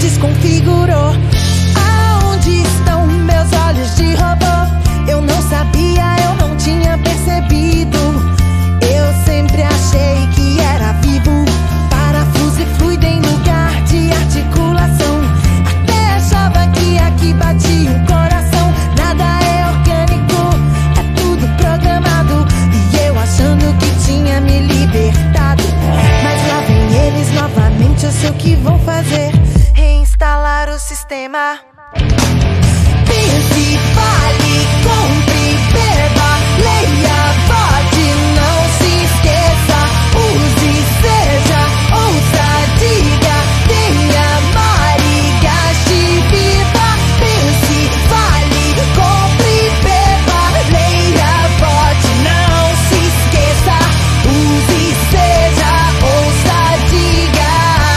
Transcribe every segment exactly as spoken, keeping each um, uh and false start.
desconfigurou. Aonde estão meus olhos de robô? Eu não sabia, eu não tinha percebido. Eu sempre achei que era vivo, parafuso e fluido em lugar de articulação. Até achava que aqui batia um coração. Nada é orgânico, é tudo programado. E eu achando que tinha me libertado. Mas lá vem eles novamente, eu sei o que vão fazer: reinstalar o sistema. Pense, fale, compre, beba, leia, vote, não se esqueça. Use, seja, ouça, diga, tenha, mare, gaste, viva. Pense, fale, compre, beba, leia, vote, não se esqueça. Use, seja, ouça, diga.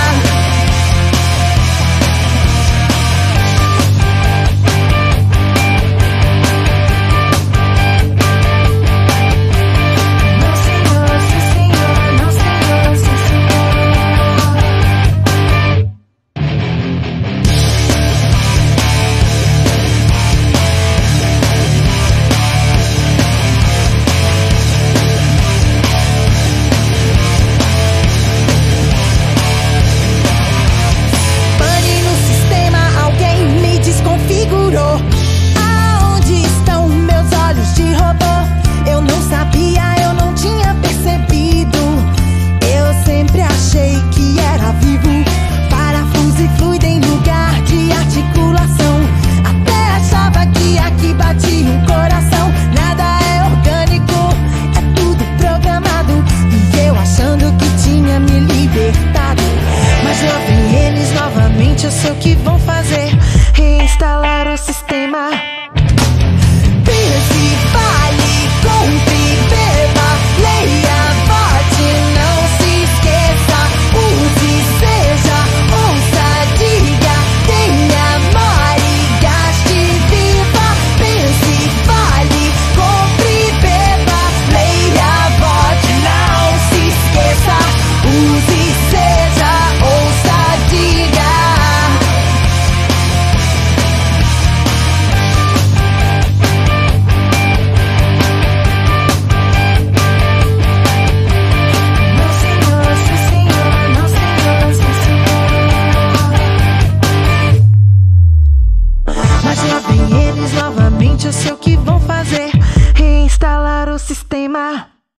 Aonde estão meus olhos de robô? Eu não sabia, eu não tinha percebido. Eu sempre achei que era vivo, parafuso e fluido em lugar de articulação. Até achava que aqui batia um coração. Nada é orgânico, é tudo programado. E eu achando que tinha me libertado. Mas lá vem eles novamente, eu sei o que vão fazer: reinstalar o sistema. Pense, fale, compre, beba, leia, vote, não se esqueça. Use, seja, ouça, diga, tenha, more, gaste, viva. Pense, fale, compre, beba, leia, vote, não se esqueça. Use, seja, ouça, diga. Mas lá vem eles novamente, eu sei o que vão fazer: